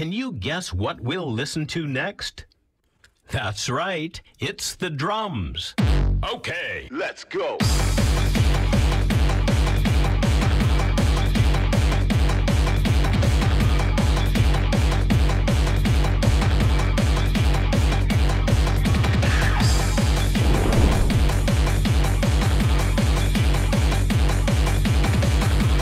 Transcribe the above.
Can you guess what we'll listen to next? That's right, it's the drums. Okay, let's go.